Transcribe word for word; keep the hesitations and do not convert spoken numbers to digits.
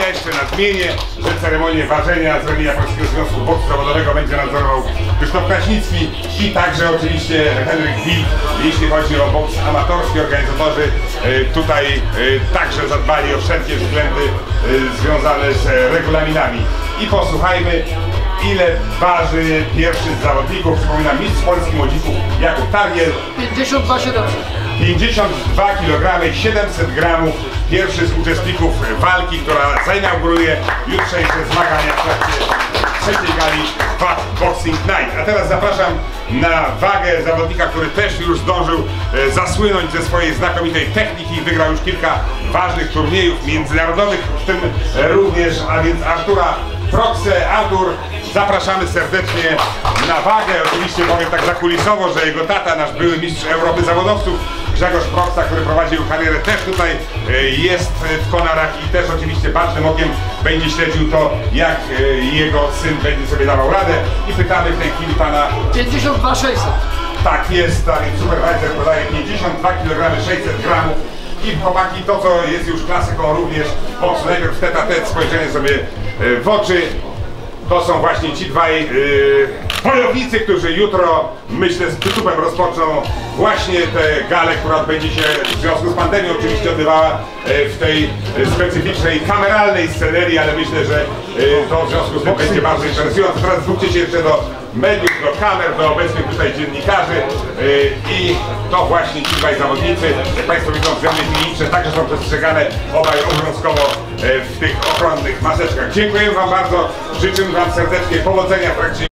jeszcze na zmienie, że ceremonię ważenia z ramienia Polskiego Związku Boksu Zawodowego będzie nadzorował Krzysztof Kraśnicki i także oczywiście Henryk Wild, jeśli chodzi o boks amatorski. Organizatorzy tutaj także zadbali o wszelkie względy związane z regulaminami. I posłuchajmy, ile waży pierwszy z zawodników. Przypominam, mistrz Polski młodzików Jakub Targiel. pięćdziesiąt dwa siedemset. pięćdziesiąt dwa kilogramy, siedemset gramów. Pierwszy z uczestników walki, która zainauguruje jutrzejsze zmagania w trakcie trzeciej gali Fat Boxing Night. A teraz zapraszam na wagę zawodnika, który też już zdążył e, zasłynąć ze swojej znakomitej techniki. Wygrał już kilka ważnych turniejów międzynarodowych, w tym również, a więc Artura Proxę. Artur, zapraszamy serdecznie na wagę. Oczywiście powiem tak zakulisowo, że jego tata, nasz były mistrz Europy zawodowców, Grzegorz Proxa, który prowadził karierę, też tutaj jest w Konarach i też oczywiście bacznym okiem będzie śledził to, jak jego syn będzie sobie dawał radę. I pytamy w tej chwili pana... pięćdziesiąt dwa sześćset. Tak jest, a więc supervisor podaje pięćdziesiąt dwa kilogramy, sześćset gramów. I chłopaki, to co jest już klasyką również boksu, najpierw tet a tet, spojrzenie sobie w oczy. To są właśnie ci dwaj yy, wojownicy, którzy jutro, myślę, z tytułem rozpoczną właśnie tę galę, która odbędzie się w związku z pandemią, oczywiście odbywała yy, w tej yy, specyficznej, kameralnej scenerii, ale myślę, że yy, to w związku z tym będzie bardzo interesujące. Teraz zwróćcie się jeszcze do mediów, do kamer, do obecnych tutaj dziennikarzy yy, i to właśnie ci dwaj zawodnicy, jak Państwo widzą, względnie kliniczne także są przestrzegane obaj obowiązkowo yy, w tych ochronnych maseczkach. Dziękuję Wam bardzo, życzę Wam serdecznie powodzenia w trakcie